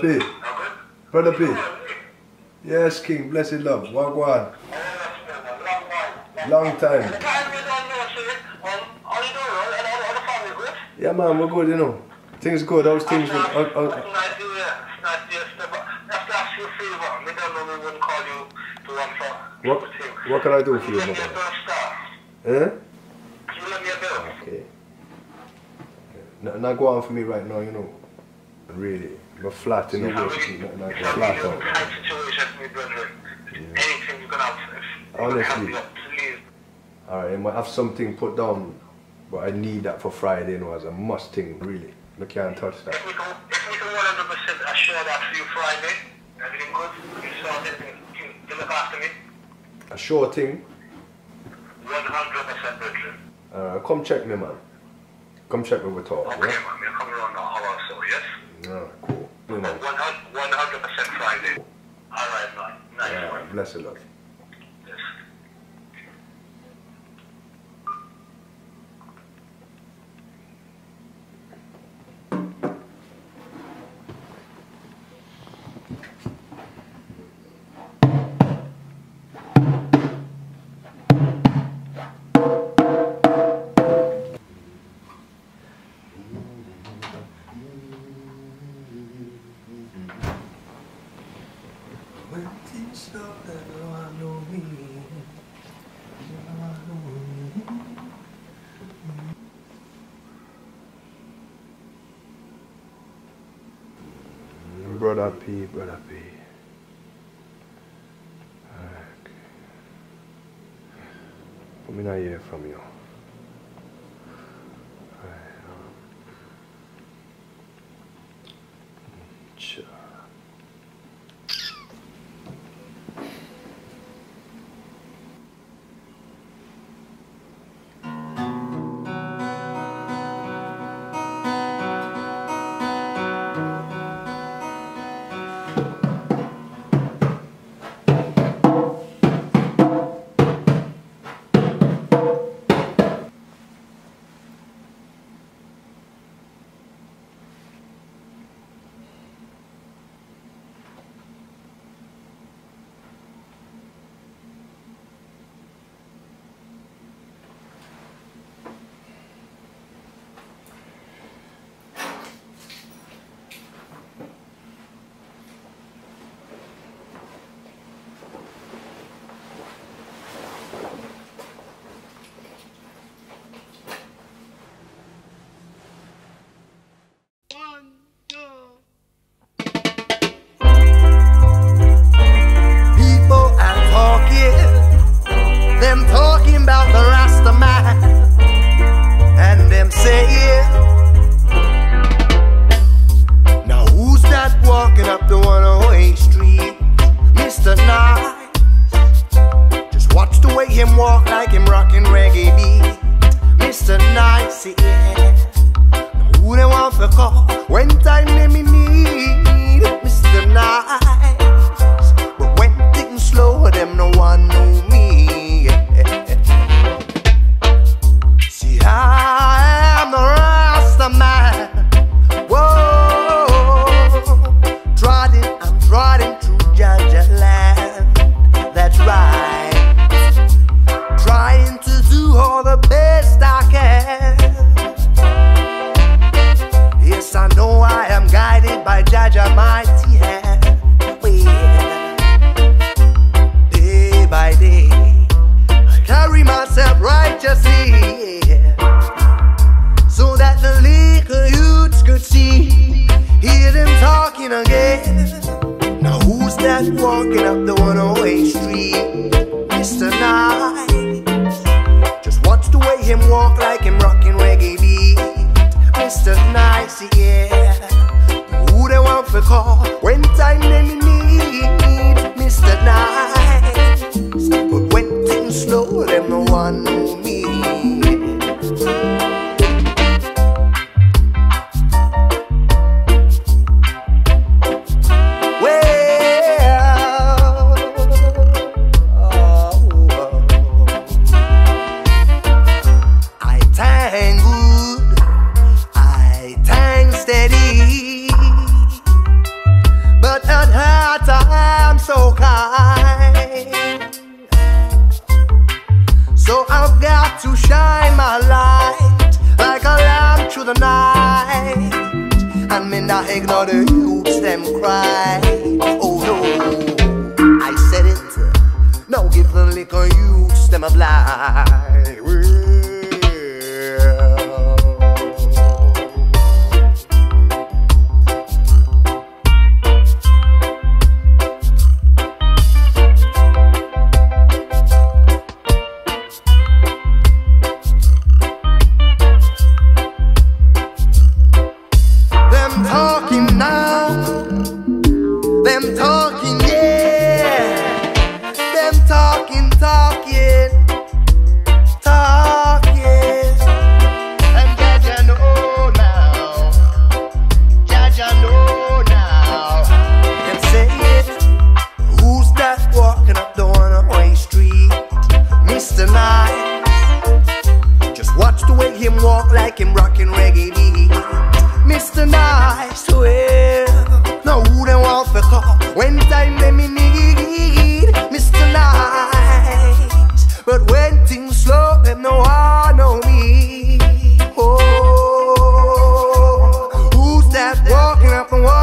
P. Brother P. Yes, King, blessed love. Wagwan. Long time. Yeah, man, we're good, you know. Things good. How's things? What can I do for you, my brother? Eh? Okay. Not go on for me right now, you know. Really. I'm flat in the way. I'm flat out. Anything you can have. Honestly. Alright, I might have something put down, but I need that for Friday, you know, as a must thing, really. I can't touch that. If we can 100% assure that for you Friday, everything good, you sort it, you look after me. A sure thing? 100% brethren. Come check me, man. Come check me with talk. Okay, yeah? Man, you're coming around an hour or so, yes? Cool. You know. 100% Friday. Alright, man. Nice one. Bless you, love. Yes. When things stop, I know me. Brother P, Brother P. Okay. Let me not hear from you. Sure. I thank steady. the night, and me not ignore the youths them cry. Oh no, I said it. Now give the little youths them a blind. Walking up and walking